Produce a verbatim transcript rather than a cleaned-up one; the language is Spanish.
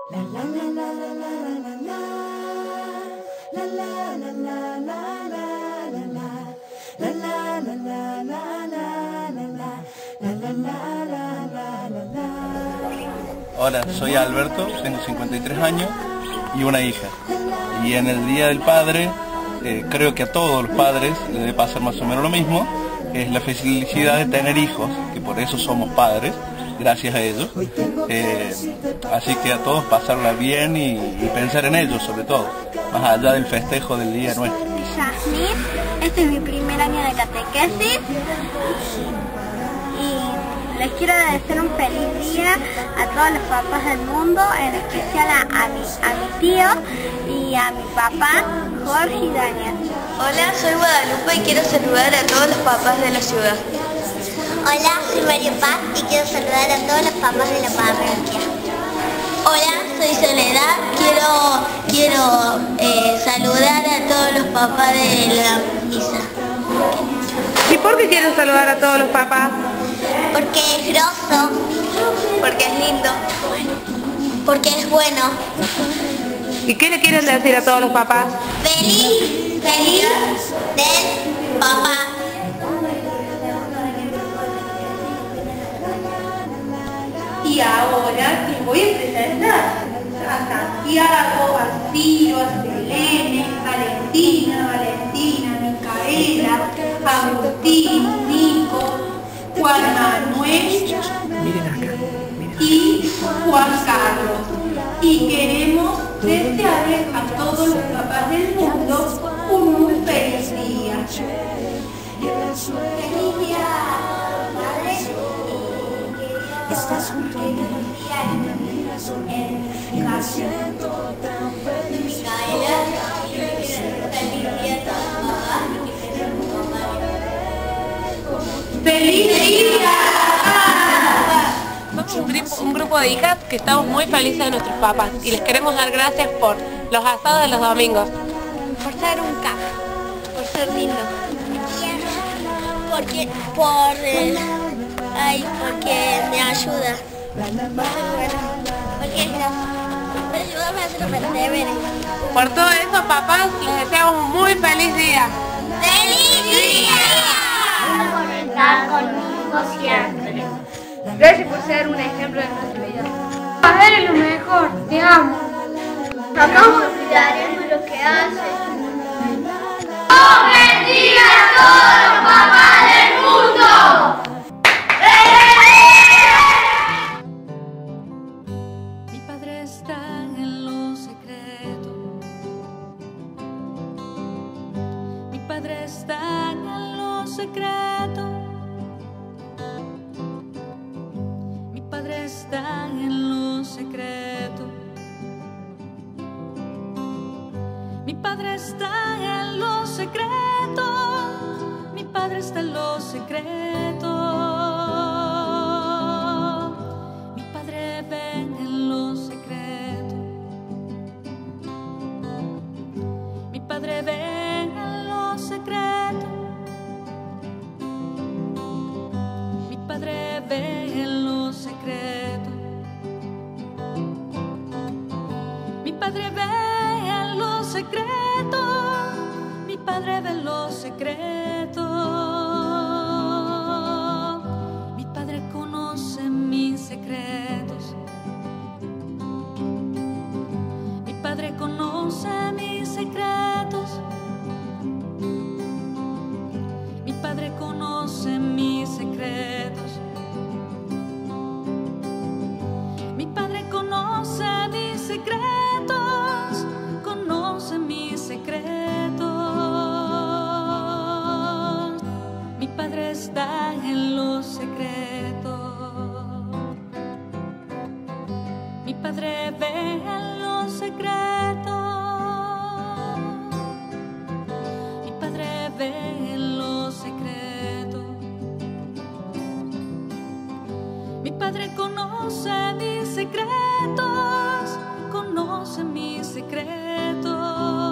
Hola, soy Alberto, tengo cincuenta y tres años y una hija. Y en el Día del Padre, eh, creo que a todos los padres les debe pasar más o menos lo mismo, es la felicidad de tener hijos, que por eso somos padres, gracias a ellos. Eh, así que a todos pasarla bien y, y pensar en ellos sobre todo, más allá del festejo del día nuestro. Yasmín, este es mi primer año de catequesis y les quiero desear un feliz día a todos los papás del mundo, en especial a, a, mi, a mi tío y a mi papá, Jorge y Daniel. Hola, soy Guadalupe y quiero saludar a todos los papás de la ciudad. Hola, soy Mario Paz y quiero saludar a todos los papás de la parroquia. Hola, soy Soledad, quiero, quiero eh, saludar a todos los papás de la misa. ¿Y por qué quieres saludar a todos los papás? Porque es grosso. Porque es lindo. Porque es bueno. ¿Y qué le quieren decir a todos los papás? Feliz, feliz del papá. Y ahora les voy a presentar a Santiago, a Ciro, a Selene, Valentina, Valentina, Micaela, Agustín, Nico, Juan Manuel y Juan Carlos. Y queremos desearles a todos los papás del mundo un muy feliz día. Feliz día, madre. Estás junto a mí, en mi siento tan feliz. Micaela, feliz día a todos los papás y que tengan un mamá. ¡Feliz día! Somos un grupo, un grupo de hijas que estamos muy felices de nuestros papás y les queremos dar gracias por los asados de los domingos. Por ser un capo, por ser lindo. Porque, por, eh, ay, porque me ayuda. Porque es gracioso. Pero ayúdame a hacer los deberes. Por todo eso, papás, les deseamos un muy feliz día. ¡Feliz día! Por estar conmigo siempre. Gracias por ser un ejemplo de nuestra vida. Papá, eres lo mejor, te amo. Jamás olvidaremos lo que haces. ¡Oh, bendiga a todos los papás del mundo! Mi padre está en lo secreto. Mi padre está en lo secreto. Mi padre está en lo secreto. Mi padre está en lo secreto. Mi padre está en lo secreto. Mi padre ve en lo secreto. Mi padre ve en lo secreto. Mi padre ve en lo secreto. Mi padre ve en lo secreto. Mi padre ve en lo secreto. Mi padre conoce mis secretos. Mi padre conoce mis secretos. Mi padre conoce mis secretos. Mi padre conoce mis secretos. Conoce mis secretos. Mi padre está en lo secreto. Mi padre ve en lo secreto. Mi padre ve en lo secreto. Mi padre conoce mis secretos. Conoce mis secretos.